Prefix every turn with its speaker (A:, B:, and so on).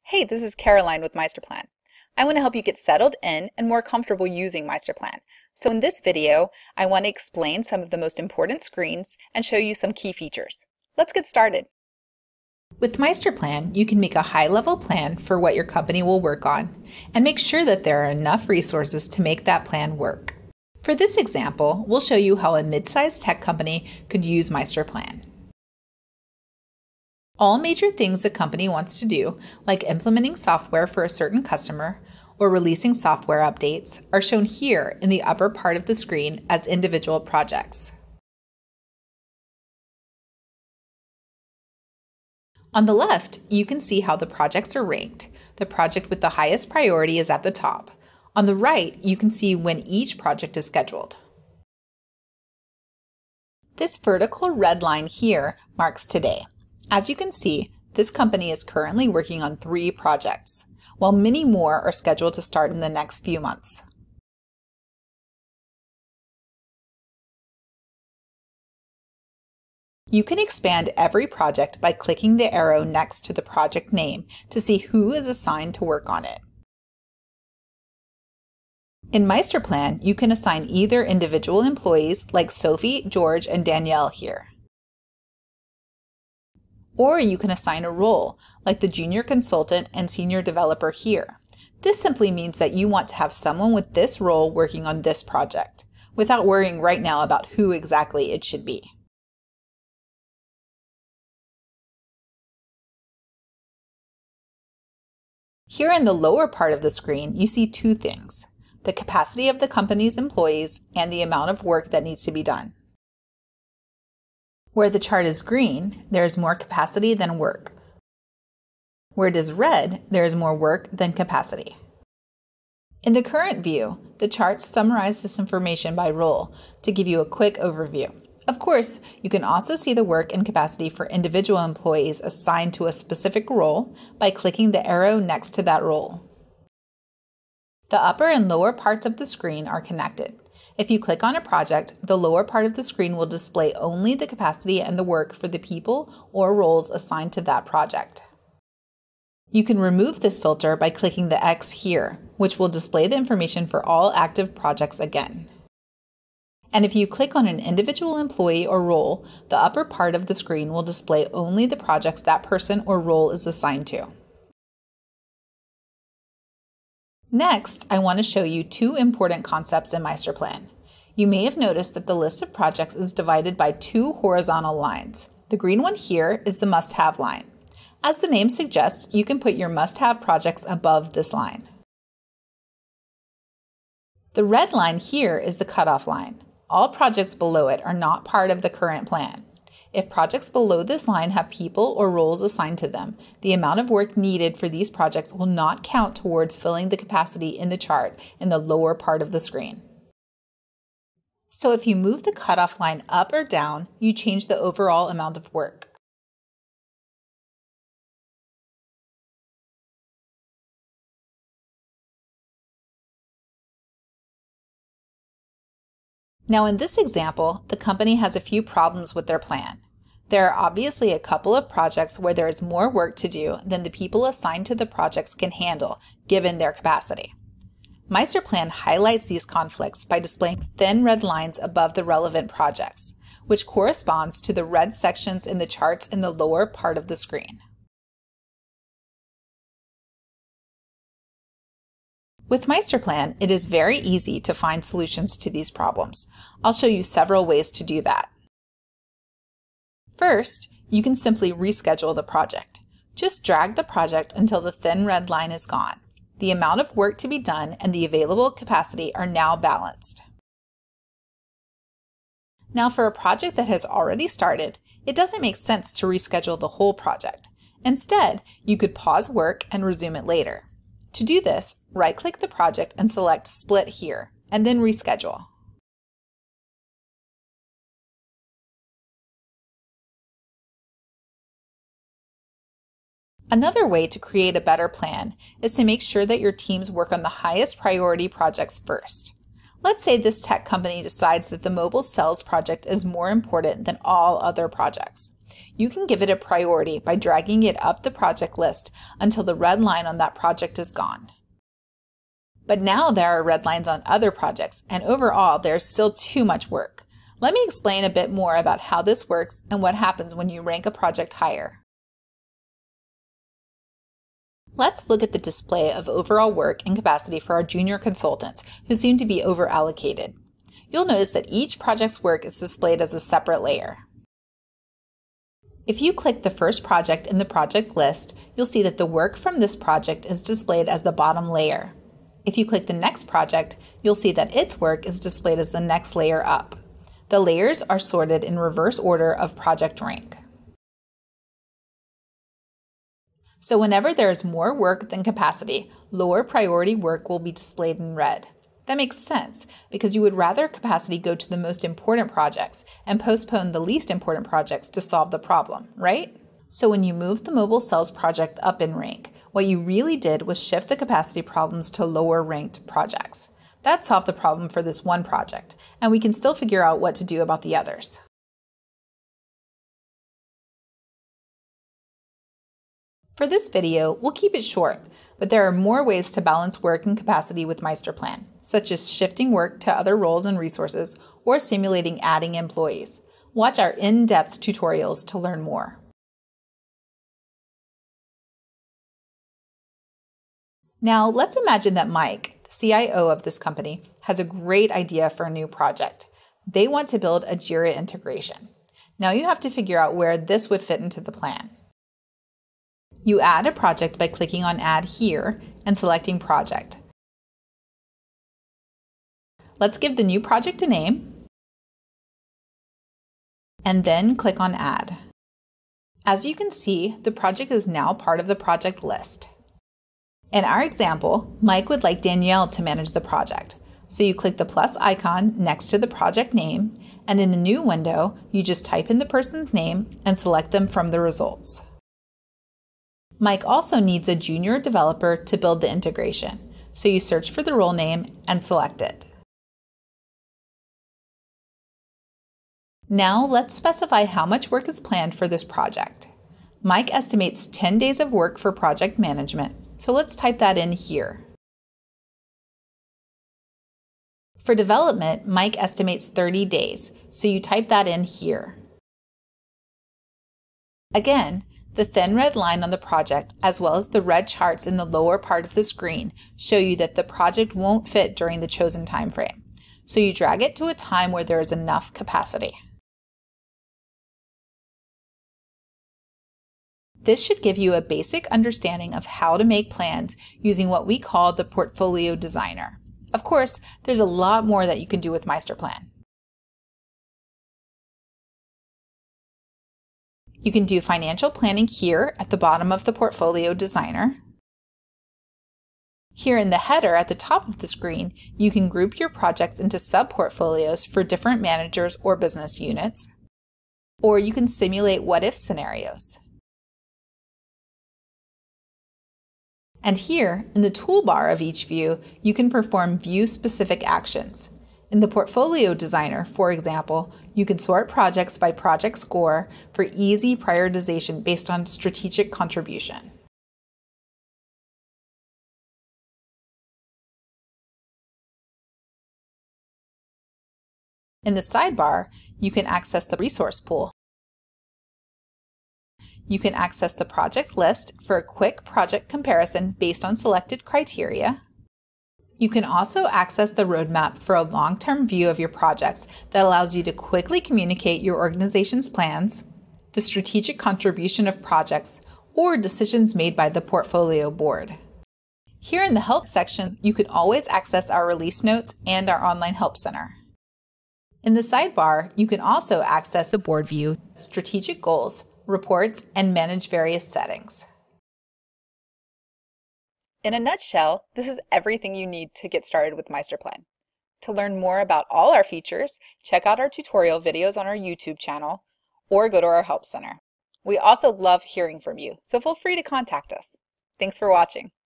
A: Hey, this is Karoline with Meisterplan. I want to help you get settled in and more comfortable using Meisterplan. So in this video, I want to explain some of the most important screens and show you some key features. Let's get started. With Meisterplan, you can make a high-level plan for what your company will work on and make sure that there are enough resources to make that plan work. For this example, we'll show you how a mid-sized tech company could use Meisterplan. All major things a company wants to do, like implementing software for a certain customer or releasing software updates, are shown here in the upper part of the screen as individual projects. On the left, you can see how the projects are ranked. The project with the highest priority is at the top. On the right, you can see when each project is scheduled. This vertical red line here marks today. As you can see, this company is currently working on 3 projects, while many more are scheduled to start in the next few months. You can expand every project by clicking the arrow next to the project name to see who is assigned to work on it. In Meisterplan, you can assign either individual employees like Sophie, George, and Danielle here. Or you can assign a role, like the junior consultant and senior developer here. This simply means that you want to have someone with this role working on this project, without worrying right now about who exactly it should be. Here in the lower part of the screen, you see 2 things: the capacity of the company's employees and the amount of work that needs to be done. Where the chart is green, there is more capacity than work. Where it is red, there is more work than capacity. In the current view, the charts summarize this information by role to give you a quick overview. Of course, you can also see the work and capacity for individual employees assigned to a specific role by clicking the arrow next to that role. The upper and lower parts of the screen are connected. If you click on a project, the lower part of the screen will display only the capacity and the work for the people or roles assigned to that project. You can remove this filter by clicking the X here, which will display the information for all active projects again. And if you click on an individual employee or role, the upper part of the screen will display only the projects that person or role is assigned to. Next, I want to show you 2 important concepts in Meisterplan. You may have noticed that the list of projects is divided by 2 horizontal lines. The green one here is the must-have line. As the name suggests, you can put your must-have projects above this line. The red line here is the cutoff line. All projects below it are not part of the current plan. If projects below this line have people or roles assigned to them, the amount of work needed for these projects will not count towards filling the capacity in the chart in the lower part of the screen. So if you move the cutoff line up or down, you change the overall amount of work. Now in this example, the company has a few problems with their plan. There are obviously a couple of projects where there is more work to do than the people assigned to the projects can handle, given their capacity. Meisterplan highlights these conflicts by displaying thin red lines above the relevant projects, which corresponds to the red sections in the charts in the lower part of the screen. With Meisterplan, it is very easy to find solutions to these problems. I'll show you several ways to do that. First, you can simply reschedule the project. Just drag the project until the thin red line is gone. The amount of work to be done and the available capacity are now balanced. Now for a project that has already started, it doesn't make sense to reschedule the whole project. Instead, you could pause work and resume it later. To do this, right-click the project and select Split here, and then Reschedule. Another way to create a better plan is to make sure that your teams work on the highest priority projects first. Let's say this tech company decides that the mobile sales project is more important than all other projects. You can give it a priority by dragging it up the project list until the red line on that project is gone. But now there are red lines on other projects, and overall there's still too much work. Let me explain a bit more about how this works and what happens when you rank a project higher. Let's look at the display of overall work and capacity for our junior consultants who seem to be over-allocated. You'll notice that each project's work is displayed as a separate layer. If you click the first project in the project list, you'll see that the work from this project is displayed as the bottom layer. If you click the next project, you'll see that its work is displayed as the next layer up. The layers are sorted in reverse order of project rank. So whenever there is more work than capacity, lower priority work will be displayed in red. That makes sense because you would rather capacity go to the most important projects and postpone the least important projects to solve the problem, right? So when you move the mobile cells project up in rank, what you really did was shift the capacity problems to lower ranked projects. That solved the problem for this one project, and we can still figure out what to do about the others. For this video, we'll keep it short, but there are more ways to balance work and capacity with Meisterplan, such as shifting work to other roles and resources or simulating adding employees. Watch our in-depth tutorials to learn more. Now, let's imagine that Mike, the CIO of this company, has a great idea for a new project. They want to build a Jira integration. Now you have to figure out where this would fit into the plan. You add a project by clicking on Add here and selecting Project. Let's give the new project a name and then click on Add. As you can see, the project is now part of the project list. In our example, Mike would like Danielle to manage the project. So you click the plus icon next to the project name, and in the new window, you just type in the person's name and select them from the results. Mike also needs a junior developer to build the integration, so you search for the role name and select it. Now let's specify how much work is planned for this project. Mike estimates 10 days of work for project management, so let's type that in here. For development, Mike estimates 30 days, so you type that in here. Again, the thin red line on the project, as well as the red charts in the lower part of the screen, show you that the project won't fit during the chosen time frame. So you drag it to a time where there is enough capacity. This should give you a basic understanding of how to make plans using what we call the Portfolio Designer. Of course, there's a lot more that you can do with Meisterplan. You can do financial planning here at the bottom of the Portfolio Designer. Here in the header at the top of the screen, you can group your projects into sub-portfolios for different managers or business units, or you can simulate what-if scenarios. And here, in the toolbar of each view, you can perform view-specific actions. In the Portfolio Designer, for example, you can sort projects by project score for easy prioritization based on strategic contribution. In the sidebar, you can access the resource pool. You can access the project list for a quick project comparison based on selected criteria. You can also access the roadmap for a long-term view of your projects that allows you to quickly communicate your organization's plans, the strategic contribution of projects, or decisions made by the portfolio board. Here in the Help section, you can always access our release notes and our online help center. In the sidebar, you can also access the board view, strategic goals, reports, and manage various settings. In a nutshell, this is everything you need to get started with Meisterplan. To learn more about all our features, check out our tutorial videos on our YouTube channel or go to our Help Center. We also love hearing from you, so feel free to contact us. Thanks for watching.